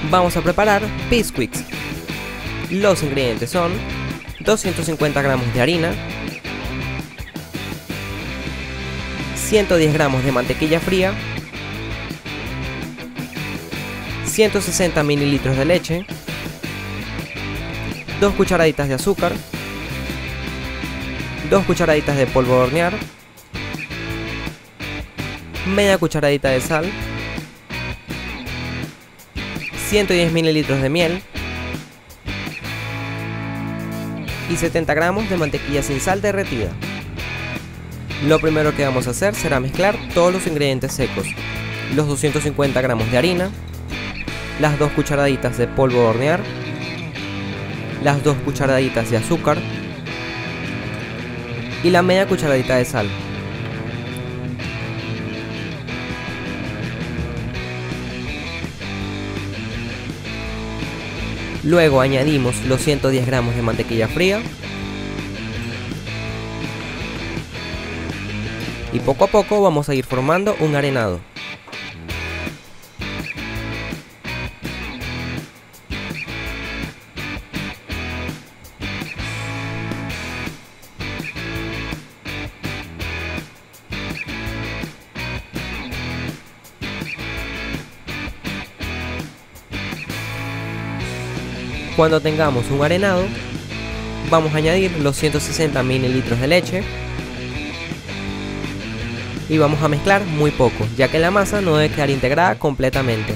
Vamos a preparar Biscuits. Los ingredientes son 250 gramos de harina, 110 gramos de mantequilla fría, 160 mililitros de leche, 2 cucharaditas de azúcar, 2 cucharaditas de polvo de hornear, media cucharadita de sal, 110 mililitros de miel y 70 gramos de mantequilla sin sal derretida. Lo primero que vamos a hacer será mezclar todos los ingredientes secos: los 250 gramos de harina, las 2 cucharaditas de polvo de hornear, las 2 cucharaditas de azúcar y la media cucharadita de sal. Luego añadimos los 110 gramos de mantequilla fría y poco a poco vamos a ir formando un arenado. Cuando tengamos un arenado, vamos a añadir los 160 mililitros de leche y vamos a mezclar muy poco, ya que la masa no debe quedar integrada completamente.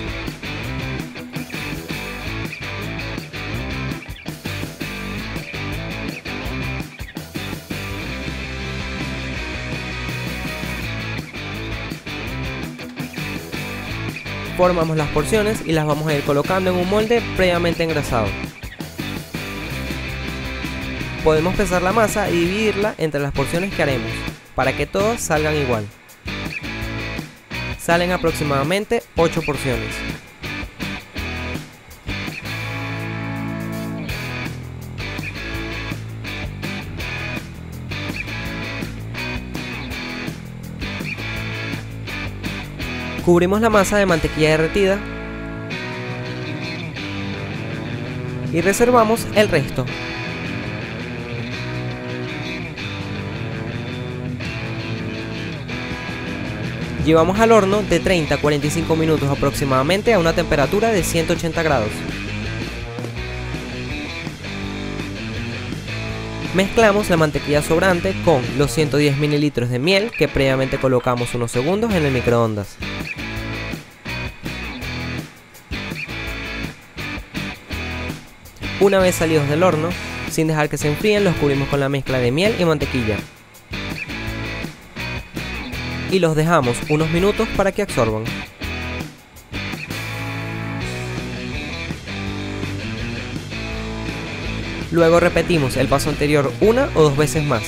Formamos las porciones y las vamos a ir colocando en un molde previamente engrasado. Podemos pesar la masa y dividirla entre las porciones que haremos, para que todas salgan igual. Salen aproximadamente 8 porciones. Cubrimos la masa de mantequilla derretida y reservamos el resto. Llevamos al horno de 30 a 45 minutos aproximadamente a una temperatura de 180 grados. Mezclamos la mantequilla sobrante con los 110 mililitros de miel que previamente colocamos unos segundos en el microondas. Una vez salidos del horno, sin dejar que se enfríen, los cubrimos con la mezcla de miel y mantequilla. Y los dejamos unos minutos para que absorban. Luego repetimos el paso anterior una o dos veces más.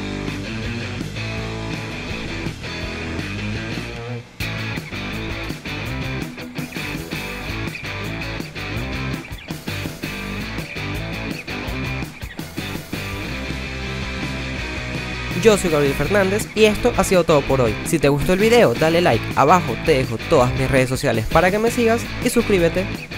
Yo soy Gabriel Fernández y esto ha sido todo por hoy. Si te gustó el video, dale like, abajo te dejo todas mis redes sociales para que me sigas y suscríbete.